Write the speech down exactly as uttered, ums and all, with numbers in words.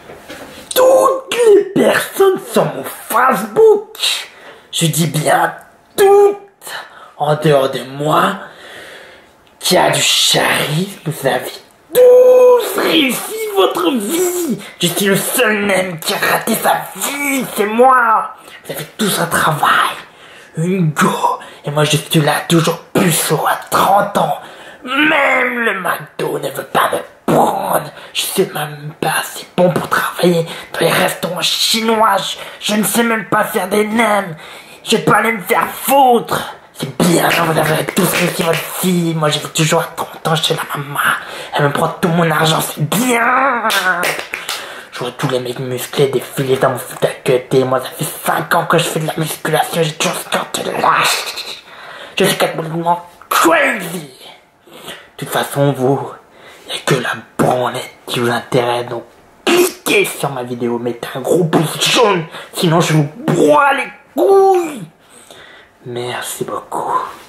toutes les personnes sur mon Facebook, je dis bien toutes, en dehors de moi, qui a du charisme, vous avez tous réussi votre vie. Je suis le seul même qui a raté sa vie, c'est moi. Vous avez tous un travail, une go, et moi je suis là toujours puceau à trente ans. Même le McDo ne veut pas me prendre. Je sais même pas assez bon pour travailler dans les restaurants chinois. Je, je ne sais même pas faire des nems. Je vais pas aller me faire foutre. C'est bien, vous avez tous réussi votre vie. Moi j'ai toujours à trente ans chez la maman. Elle me prend tout mon argent, c'est bien. Je vois tous les mecs musclés défiler dans mon foot à côté. Moi ça fait cinq ans que je fais de la musculation. J'ai toujours ce corps de lâche. Je suis complètement crazy. De toute façon, vous, il n'y a que la branlette qui vous intéresse, donc cliquez sur ma vidéo, mettez un gros pouce jaune, sinon je vous broie les couilles. Merci beaucoup.